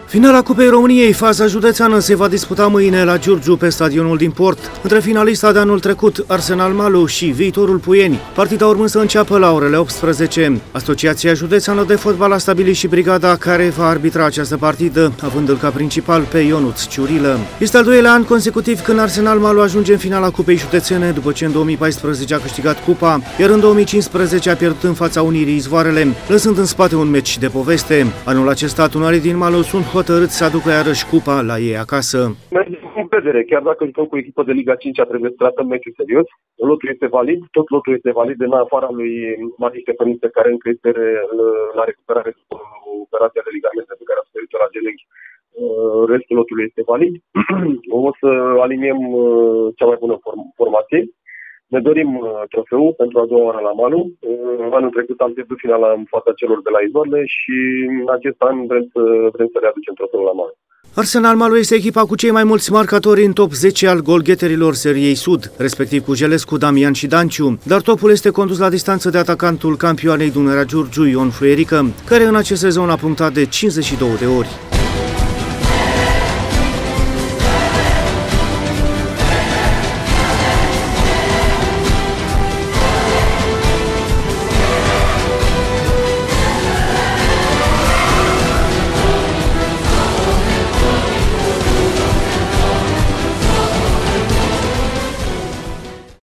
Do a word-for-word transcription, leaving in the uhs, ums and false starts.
Finala Cupei României, faza județeană, se va disputa mâine la Giurgiu, pe stadionul din Port, între finalista de anul trecut, Arsenal Malu, și Viitorul Puieni. Partida urmând să înceapă la orele optsprezece. Asociația Județeană de Fotbal a stabilit și brigada care va arbitra această partidă, având-l ca principal pe Ionuț Ciurilă. Este al doilea an consecutiv când Arsenal Malu ajunge în finala Cupei Județene, după ce în două mii paisprezece a câștigat cupa, iar în două mii cincisprezece a pierdut în fața Unirii Izvoarele, lăsând în spate un meci de poveste. Anul acesta, tunarii din Malu sunt hotărâți să aducă iarăși cupa la ei acasă. Mergem cu încredere, chiar dacă jucăm cu echipă de Liga cinci, trebuie să tratăm meciul serios. Lotul este valid, tot lotul este valid, în afara lui Mati Ștefăniță, care încă este la recuperare după operația de ligamente pe care a suferit-o la genunchi. Restul lotului este valid. O să aliniem cea mai bună formație. Ne dorim trofeul pentru a doua oară la Malu. Anul trecut am pierdut finala în fața celor de la Izvoarele și în acest an vrem să, vrem să readucem trofeul la Malu. Arsenal Malu este echipa cu cei mai mulți marcatori în top zece al golgheterilor seriei Sud, respectiv cu Gelescu, Damian și Danciu, dar topul este condus la distanță de atacantul campioanei Dunărea Giurgiu, Ion Fuierică, care în acest sezon a punctat de cincizeci și două de ori.